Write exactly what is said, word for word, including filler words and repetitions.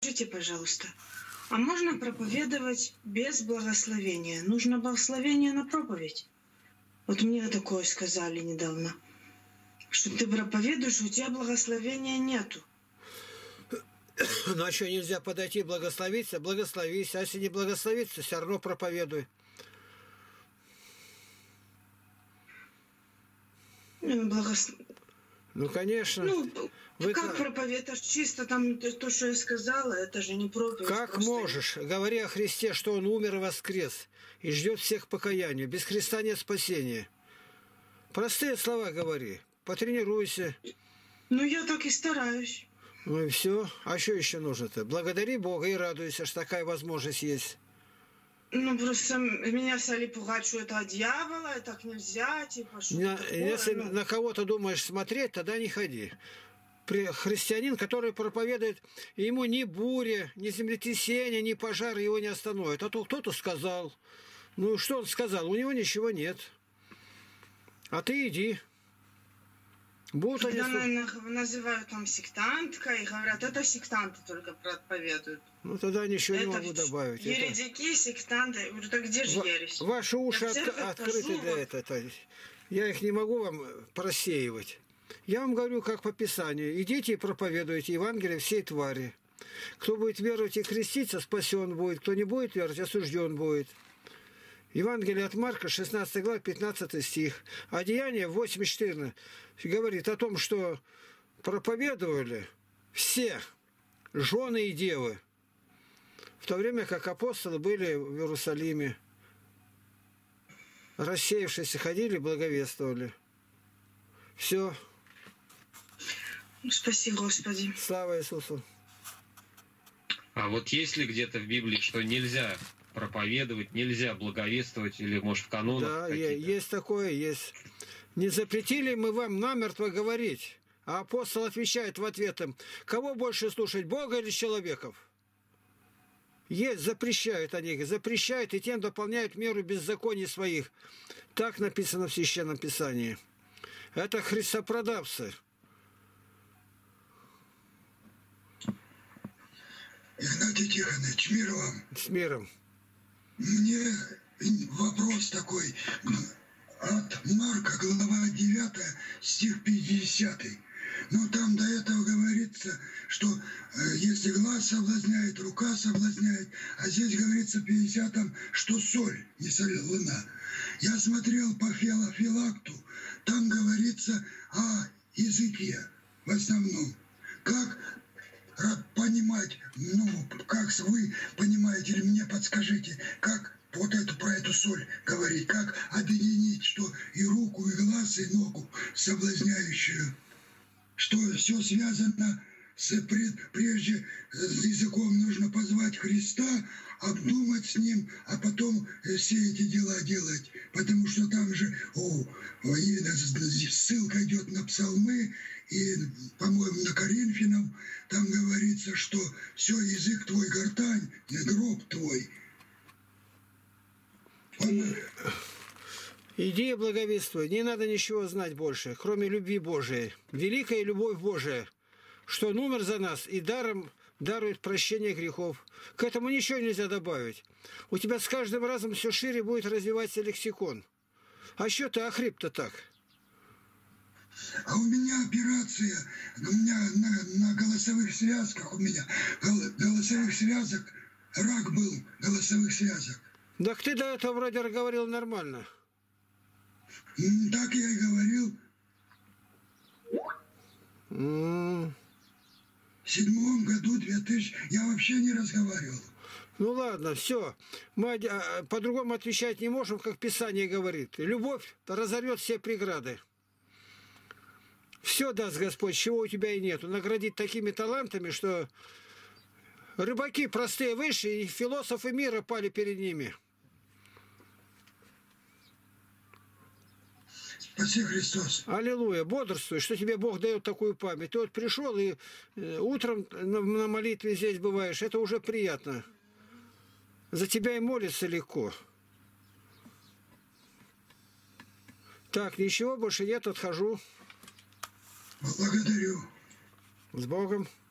Скажите, пожалуйста, а можно проповедовать без благословения? Нужно благословение на проповедь? Вот мне такое сказали недавно, что ты проповедуешь, у тебя благословения нету. Ну а что, нельзя подойти благословиться? Благословись. А если не благословиться, все равно проповедуй. Ну, благос... ну конечно. Ну, Вы как проповедь? Это ж чисто там то, что я сказала, это же не проповедь. Как просто... можешь? Говори о Христе, что Он умер и воскрес, и ждет всех покаяния. Без Христа нет спасения. Простые слова говори. Потренируйся. Ну, я так и стараюсь. Ну и все. А что еще нужно-то? Благодари Бога и радуйся, что такая возможность есть. Ну, просто меня стали пугать, что это от дьявола, и так нельзя, типа, что на, такое, Если ну... на кого-то думаешь смотреть, тогда не ходи. При христианин, который проповедует, ему ни буря, ни землетрясение, ни пожар его не остановит. А то кто-то сказал. Ну, что он сказал? У него ничего нет. А ты иди. Будут Когда они... называют там сектанткой, и говорят, это сектанты только проповедуют. Ну, тогда ничего это не могу добавить. Еретики, это... сектанты. Я говорю, так где же Ва- ересь? Ваши уши от... открыты хожу, для вот... этого. Я их не могу вам просеивать. Я вам говорю, как по Писанию. Идите и проповедуйте Евангелие всей твари. Кто будет веровать и креститься, спасен будет. Кто не будет веровать, осужден будет. Евангелие от Марка, шестнадцатая глава, пятнадцатый стих. А Деяние восемь четырнадцать говорит о том, что проповедовали все жены и девы, в то время как апостолы были в Иерусалиме. Рассеявшиеся ходили, благовествовали. Все. Спасибо, Господи. Слава Иисусу. А вот есть ли где-то в Библии, что нельзя проповедовать, нельзя благовествовать, или, может, в канонах Да, какие-то? есть такое, есть. Не запретили мы вам намертво говорить? А апостол отвечает в ответ им, кого больше слушать, Бога или человеков? Есть, запрещают они, запрещают и тем дополняют меру беззаконий своих. Так написано в Священном Писании. Это христопродавцы. Игнатий Тихонович, мир вам. С миром. Мне вопрос такой. От Марка, глава девятая, стих пятидесятый. Но там до этого говорится, что э, если глаз соблазняет, рука соблазняет, а здесь говорится в пятидесятом, что соль не солена. Я смотрел по Феофилакту, там говорится о языке в основном. Как понимать, ну, как вы понимаете, или мне подскажите, как вот эту, про эту соль говорить, как объединить, что и руку, и глаз, и ногу соблазняющую, что все связано с, прежде с языком нужно позвать Христа, обдумать с Ним, а потом все эти дела делать. Потому что там же о, и ссылка идет на псалмы, и, по-моему, на Коринфянам, там говорится, что все, язык твой гортань, и гроб твой. Он... Иди и благовествуй, не надо ничего знать больше, кроме любви Божией. Великая любовь Божия, что Он умер за нас и даром дарует прощение грехов. К этому ничего нельзя добавить. У тебя с каждым разом все шире будет развиваться лексикон. А что ты охрип-то так? А у меня операция, у меня на, на голосовых связках, у меня голосовых связок, рак был голосовых связок. Так ты до этого вроде говорил нормально. Так я и говорил. Mm. В седьмом году, две тысячи, я вообще не разговаривал. Ну ладно, все. Мы по-другому отвечать не можем, как Писание говорит. Любовь разорвет все преграды. Все даст Господь, чего у тебя и нету. Наградит такими талантами, что рыбаки простые вышли, и философы мира пали перед ними. Спаси Христос. Аллилуйя, бодрствуй, что тебе Бог дает такую память. Ты вот пришел и утром на молитве здесь бываешь, это уже приятно. За тебя и молиться легко. Так, ничего больше нет, отхожу. Благодарю. С Богом.